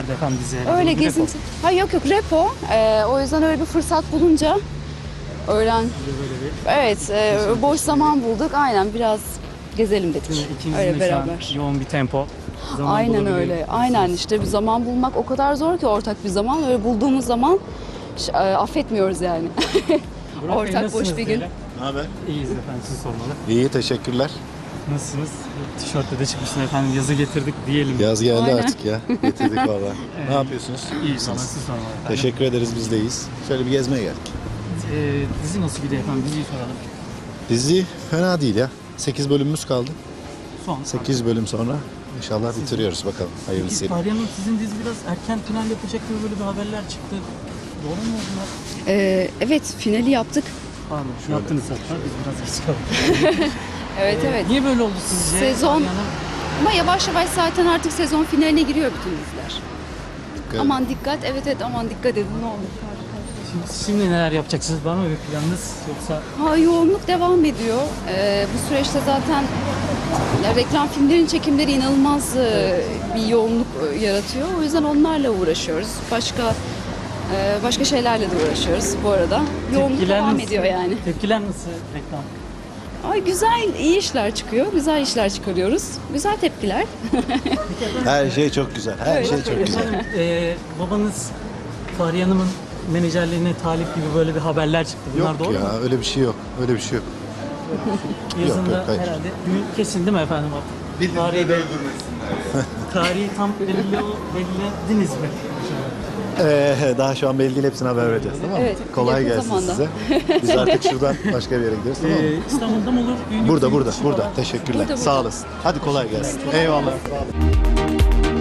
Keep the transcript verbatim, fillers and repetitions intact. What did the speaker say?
nerede efendim dizi? herhalde? Öyle Bir repo. gezinti. Ha yok yok repo. Ee, o yüzden öyle bir fırsat bulunca öğlen. Böyle bir Evet, e, boş zaman bulduk. Aynen biraz gezelim dedik. İkinizin Öyle de şu an beraber. yoğun bir tempo. Zaman Aynen bulabiliyor öyle. musunuz? Aynen işte bir zaman bulmak o kadar zor ki ortak bir zaman. Öyle bulduğumuz zaman ş- e, affetmiyoruz yani. Burak Bey, ortak boş nasılsınız bir gün. diyelim? Ne haber? İyiyiz efendim, siz sormalı. İyi, teşekkürler. Nasılsınız? Tişörtle de çıkmışsınız efendim, yazı getirdik diyelim. Yaz geldi Aynen. artık ya. Getirdik valla. Ne yapıyorsunuz? İyi sana, siz sormalı efendim. Teşekkür ederiz, biz de iyiyiz. Şöyle bir gezmeye geldik. Ee, dizi nasıl gidiyor efendim? Diziyi soralım. Dizi fena değil ya. sekiz bölümümüz kaldı. Son. sekiz bölüm sonra inşallah bitiriyoruz bakalım. Peki Hayırlısıyla. Fahriye Hanım, sizin dizi biraz erken final yapacak gibi böyle bir haberler çıktı. Doğru mu bunlar? Ee, evet finali yaptık. Pardon, şunu yaptınız hatta, biz biraz geç kaldık. Evet Ee, evet. Niye böyle oldu sizce? Sezon- Fahriye Hanım? Ama yavaş yavaş zaten artık sezon finaline giriyor bütün diziler. Dikkat Aman dikkat, evet evet aman dikkat edin ne olur. Şimdi, şimdi neler yapacaksınız? Var mı bir planınız? Yoksa Ha, yoğunluk devam ediyor. Ee, bu süreçte zaten ya, reklam filmlerin çekimleri inanılmaz e, bir yoğunluk e, yaratıyor. O yüzden onlarla uğraşıyoruz. Başka e, başka şeylerle de uğraşıyoruz bu arada. Yoğunluk tepkiler devam nasıl? ediyor yani. Tepkiler nasıl reklam? Ay güzel, iyi işler çıkıyor. Güzel işler çıkarıyoruz. Güzel tepkiler. Her şey çok güzel. Her Evet. şey çok güzel. Efendim, e, babanız Fahriye Hanım'ın menajerliğine talip gibi böyle bir haberler çıktı. Bunlar Yok doğru ya, mu? öyle bir şey yok. Öyle bir şey yok. Yazında yok, hayır. herhalde düğün kesin değil mi efendim? Tarihi, tarihi tam belli, belirlediniz mi? Ee, daha şu an belli değil, hepsine haber vereceğiz, tamam mı? Evet, Kolay yakın gelsin zamanda. size. Biz artık şuradan başka bir yere gidiyoruz, tamam mı? Ee, İstanbul'da mı olur? Düğün Burada, yoksa burada, yurt dışı burada. falan? Teşekkürler. Burada, burada. Sağ olasın. Hadi kolay gelsin. Eyvallah. Sağ olun.